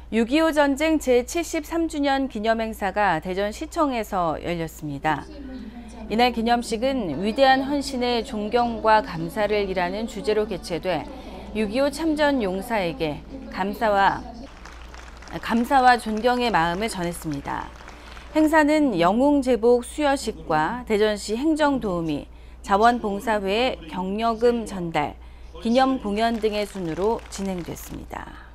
6.25 전쟁 제73주년 기념행사가 대전시청에서 열렸습니다. 이날 기념식은 위대한 헌신에 존경과 감사를 일하는 주제로 개최돼 6.25 참전 용사에게 감사와 존경의 마음을 전했습니다. 행사는 영웅제복 수여식과 대전시 행정도우미, 자원봉사회의 격려금 전달, 기념 공연 등의 순으로 진행됐습니다.